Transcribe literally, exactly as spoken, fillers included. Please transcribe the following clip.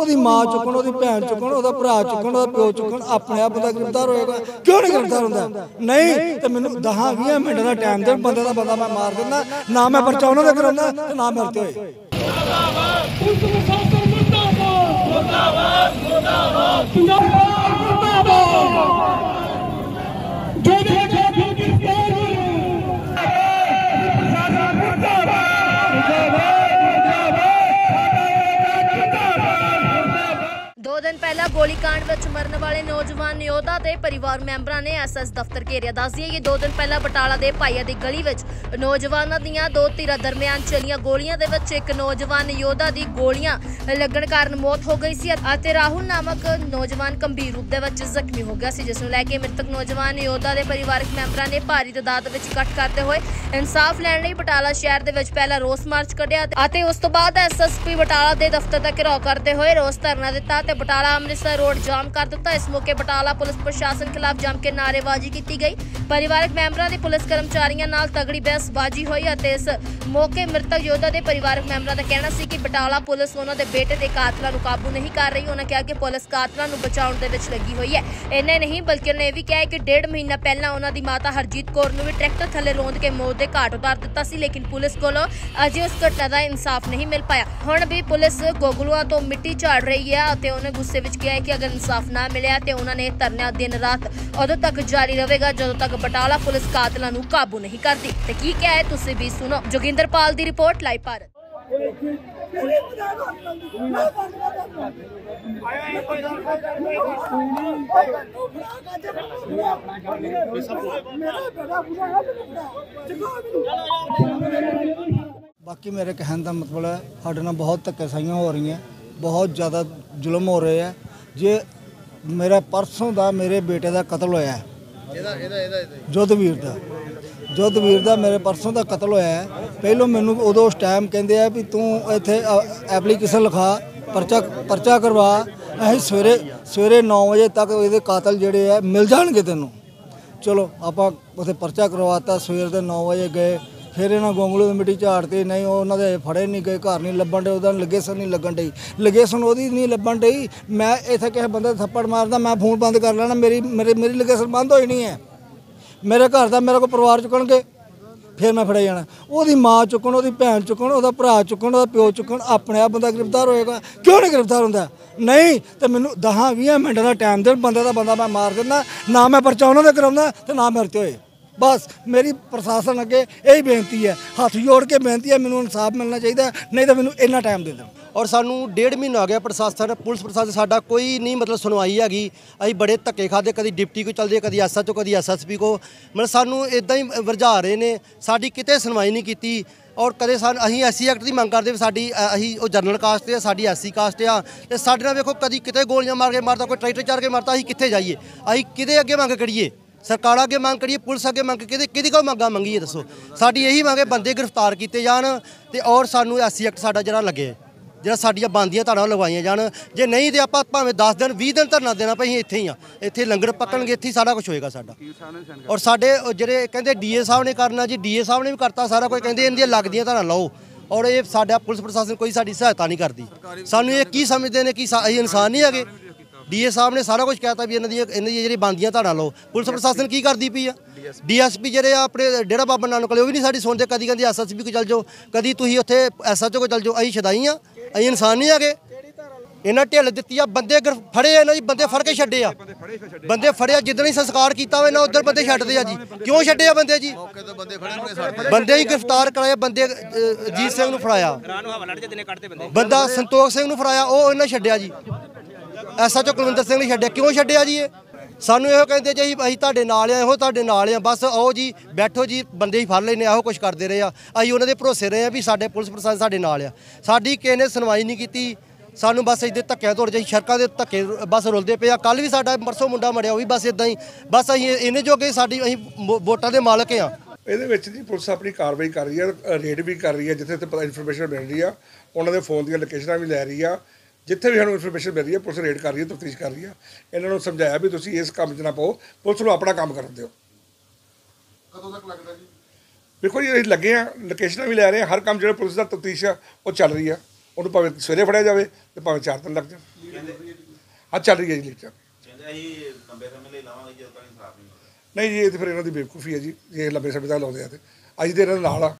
ਉਹਦੀ ਮਾਂ ਚੁੱਕਣ, ਉਹਦੀ ਭੈਣ ਚੁੱਕਣ, ਉਹਦਾ ਭਰਾ ਚੁੱਕਣ, ਉਹਦਾ ਪਿਓ ਚੁੱਕਣ, ਆਪਣੇ ਆਪ ਬੰਦਾ ਗ੍ਰਿਫਤਾਰ ਹੋਏਗਾ। ਕਿਉਂ ਨਹੀਂ ਗ੍ਰਿਫਤਾਰ ਹੁੰਦਾ? ਨਹੀਂ ਤੇ ਮੈਨੂੰ ਦਸਾਂ ਵੀਹ ਮਿੰਟ ਦਾ ਟਾਈਮ ਦੇਣ, ਬੰਦੇ ਦਾ ਬੰਦਾ ਮੈਂ ਮਾਰ ਦਿੰਦਾ। ਨਾ ਮੈਂ ਪਰਚਾ ਉਹਨਾਂ ਦਾ ਕਰਾਉਂਦਾ ਤੇ ਨਾ ਮੇਰੇ ਤੇ ਹੋਏ। दो दिन पहला गोलीकांड में मरने वाले नौजवान योद्धा के परिवार मैंबरां ने एस एस दफ्तर घेरिया। दस दिए कि दो दिन पहला बटाला के भाईया की गली में नौजवानों दीयां दो धिरां दरमियान चलियां गोलियां दे विच एक नौजवान योद्धा की गोलियां लगन कारण मौत हो गई सी अते राहुल नामक नौजवान गंभीर रूप दे विच जख्मी हो गया सी, जिस नूं लैके मृतक नौजवान योद्धा के परिवारक मैंबरां ने भारी तादाद विच इकट्ठ करते हुए इंसाफ लैण लई बटाला शहर दे विच पहला रोस मार्च कढिया अते उस तो बाद एस एस पी बटाला के दफ्तर का घेराव करते हुए रोस धरना दिता ते बटाला अमृतसर रोड जाम कर दिता। इस मौके बटाला पुलिस प्रशासन खिलाफ जम के नारेबाजी की गई। परिवारक मैंबरां दी पुलिस कर्मचारियों नाल तगड़ी बहसबाजी हुई अते इस मौके मृतक योद्धा के परिवारक मैंबरां दा कहना सी कि बटाला पुलिस उन्हां दे बेटे दे कातलां नूं काबू नहीं कर रही। उन्होंने कहा कि पुलिस कातलां नूं बचाउण दे विच लगी हुई है। इन्ना नहीं बल्कि उन्होंने यह भी कहा कि डेढ़ महीना पहला उन्हां दी माता हरजीत कौर नूं भी ट्रैक्टर थल्ले रौंद के मौत के घाट उतार दिता सी, लेकिन पुलिस कोलों अजे उस घटना का इंसाफ नहीं मिल पाया। हुण भी पुलिस गोगलुआ तो मिट्टी झाड़ रही है अते उन्हें गुस्से विच कहा कि अगर इंसाफ ना मिले तो उन्होंने धरना दिन रात उदों तक जारी रहेगा जदों तक बटाला पुलिस कातलां नूं काबू नहीं करती। ते की क्या है तुसीं भी सुनो। जोगिंदर पाल दी रिपोर्ट, लाइव भारत। बाकी मेरे कहने का मतलब है साढ़े नाल बहुत धक्केशाइयां हो रही हैं, बहुत ज़्यादा जुल्म हो रहे हैं। जे मेरा परसों का मेरे बेटे का कतल होया है, जोधवीर का जोधवीर का मेरे परसों का कतल होया है। पहलों मैनू उदों उस टाइम कहते हैं भी तू इत्थे एप्लीकेशन लिखा, परचा परचा करवा, असीं सवेरे सवेरे नौ बजे तक ये कातल जोड़े है मिल जाएंगे तेनों। चलो आप उत्थे परचा करवाता, सवेर के नौ बजे गए, फिर इन्होंने गोंगलू की मिट्टी झाड़ती, नहीं उन्होंने फड़े नहीं गए, घर नहीं लभन डे, उधर लोकेशन नहीं लगन डई, लोकेशन वो नहीं लभन डई। मैं इत्थे किसी बंदे थप्पड़ मारदा, मैं फोन बंद कर लेना, मेरी मेरी मेरी लोकेशन बंद होई नहीं है। मेरे घर का मेरे को परिवार चुकणगे, फिर मैं फड़े जाना। वो माँ चुकण, वो भैन चुकण, वो भरा चुकण, वो प्यो चुकण, अपने आप बंदा गिरफ्तार होएगा। क्यों नहीं गिरफ्तार होंदा? नहीं तो मैनू दसां वीह मिनट का टाइम देण, बंदे का बंदा मैं मार दिंदा। ना मैं परचा उन्हां दे कराउंदा ते ना मेरे ते होए। बस मेरी प्रशासन अगे यही बेनती है, हाथ जोड़ के बेनती है, मैनू इंसाफ मिलना चाहिए, नहीं तो मैनू इन्ना टाइम दे दें। और सानू डेढ़ महीना हो गया प्रशासन पुलिस प्रशासन साडा कोई नहीं मतलब सुनवाई हैगी। असीं बड़े धक्के खादे, कभी डिप्टी को चलदे, कभी एस एच ओ, कभी एस एस पी को, मतलब सानू इदां ही वरझा रहे ने, साडी किते सुनवाई नहीं की। और कदे सान असीं एस सी एक्ट की मंग करदे, साडी असीं ओ जनरल कास्ट है, साडी एस सी कास्ट आ, ते साडे नाल वेखो कभी किते गोलियां मार के मारदा, कोई ट्रैक्टर चढ़ के मारदा, असीं कित्थे जाइए? असीं किहदे अगे मंग करिए? सरकार अगे मंग करिए, पुलिस अगे मंग कि कि मंगा मंगीए? दसो साडी यही मंग है बंदे गिरफ्तार किए जान ते और सानू एस सी एक्ट साडा जिहड़ा लगे, जिहड़ा साडियां बनदियां धारां लगवाइयां जान। जे नहीं तो आपां भावें दस दिन बीस दिन धरना देना भाई इत्थे ही आ, इत्थे लंगर पक्कणगे, इत्थे सारा कुछ होएगा साडा। और साडे जिहड़े कहंदे डी ए साहब ने करना जी, डी ए साहब ने भी करता सारा कुछ, कहंदे इन्दियां लगदियां धारां लाओ। और ये साडा पुलिस प्रशासन कोई साडी सहायता नहीं करती। सानू ये की समझदे ने कि असीं इंसान नहीं हैगे? डी ए साहब ने सारा कुछ कहता भी इन्हां दी इन्हां दी जिहड़ी बनदियां धारां लो। पुलिस प्रशासन की करदी पई आ? डी एस पी जिहड़े अपने डेरा बाबा नानक वाले वो भी नहीं साडी सुनदे। कदी कहंदे एस एस पी को चल जाओ, कदी तुसीं उत्थे एस एच ओ को चल जाओ। असीं छदाई आ, असीं इंसान नहीं हैगे? इन्हां ढिल दित्ती आ, बंदे फड़े इन्हां जी, बंदे फड़ के छड्डे आ, बंदे फड़े जिद्दण ही संस्कार कीता होवे ना उधर बंदे छड्डदे आ जी। क्यों छड्डे आ बंदे जी? बंदे ही गिरफ्तार कराए, बंदे जीत सिंह नूं फड़ाया, बंदा संतोख सिंह नूं फड़ाया, ਉਹ ਇਹਨਾਂ ਛੱਡਿਆ ਜੀ। S H O Kulwinder Singh ने छड्डिया, क्यों छड्डिया जी? ये सानू ਇਹੋ ਕਹਿੰਦੇ ਜੀ ਅਸੀਂ ਤੁਹਾਡੇ ਨਾਲ ਆ, ਇਹੋ ਤੁਹਾਡੇ ਨਾਲ ਆ, बस आओ जी बैठो जी, बंदे ही फड़ लेने, ਇਹੋ कुछ करते रहे आ। ਅਸੀਂ ਉਹਨਾਂ ਦੇ ਭਰੋਸੇ ਰਹੇ ਆ ਵੀ ਸਾਡੇ ਪੁਲਿਸ ਪ੍ਰਸ਼ਾਸਨ ਸਾਡੇ ਨਾਲ ਆ। ਸਾਡੀ ਕਿਸੇ ਨੇ ਸੁਣਵਾਈ ਨਹੀਂ ਕੀਤੀ। ਸਾਨੂੰ ਬਸ ਇੱਦੇ ਧੱਕਿਆਂ ਤੋੜ ਜਾਈ, ਸੜਕਾਂ ਦੇ ਧੱਕੇ ਬਸ ਰੁਲਦੇ ਪਏ ਆ। ਕੱਲ ਵੀ ਸਾਡਾ ਪਰਸੋਂ ਮੁੰਡਾ ਮੜਿਆ, ਉਹ ਵੀ ਬਸ ਇਦਾਂ ਹੀ, ਬਸ ਅਸੀਂ ਇਹਨੇ ਜੋਗੇ ਸਾਡੀ ਅਸੀਂ ਵੋਟਾਂ ਦੇ ਮਾਲਕ ਆ। ਇਹਦੇ ਵਿੱਚ ਜੀ ਪੁਲਿਸ ਆਪਣੀ ਕਾਰਵਾਈ ਕਰ ਰਹੀ ਹੈ, ਰੇਡ ਵੀ ਕਰ ਰਹੀ ਹੈ, ਜਿੱਥੇ ਤੇ ਪਤਾ ਇਨਫੋਰਮੇਸ਼ਨ ਮਿਲ ਰਹੀ ਆ, ਉਹਨਾਂ ਦੇ ਫੋਨ ਦੀਆਂ ਲੋਕੇਸ਼ਨਾਂ ਵੀ ਲੈ ਰਹੀ ਆ। जिथे भी सानूं इनफॉर्मेशन मिल रही है पुलिस रेड कर रही है, तफ्तीश कर रही है। इन्होंने समझाया भी तुसीं इस काम च ना पाओ, पुलिस नूं अपना काम करन दिओ। कदों तक लगदा जी? देखो जी असीं लगे हैं, लोकेशनां भी लै रहे हैं, हर काम जो पुलिस का तफ्तीश है वो चल रही है। ਉਹਨੂੰ ਭਾਵੇਂ ਸਵੇਰੇ ਫੜਿਆ ਜਾਵੇ ਤੇ ਭਾਵੇਂ ਚਾਰ ਦਿਨ ਲੱਗ ਜਾਣ। ਹਾਂ ਚੱਲ ਰਹੀ ਹੈ ਜੀ ਲੀਕ ਨਹੀਂ ਜੀ, ਇਹ ਤਾਂ ਫਿਰ ਇਹਨਾਂ ਦੀ ਬੇਵਕੂਫੀ ਹੈ ਜੀ। ਜੇ ਲੰਬੇ ਸਮੇਂ ਤੱਕ ਲਾਉਂਦੇ ਆ ਤੇ ਅਸੀਂ ਤਾਂ ਇਹਨਾਂ ਦੇ ਨਾਲ ਆ।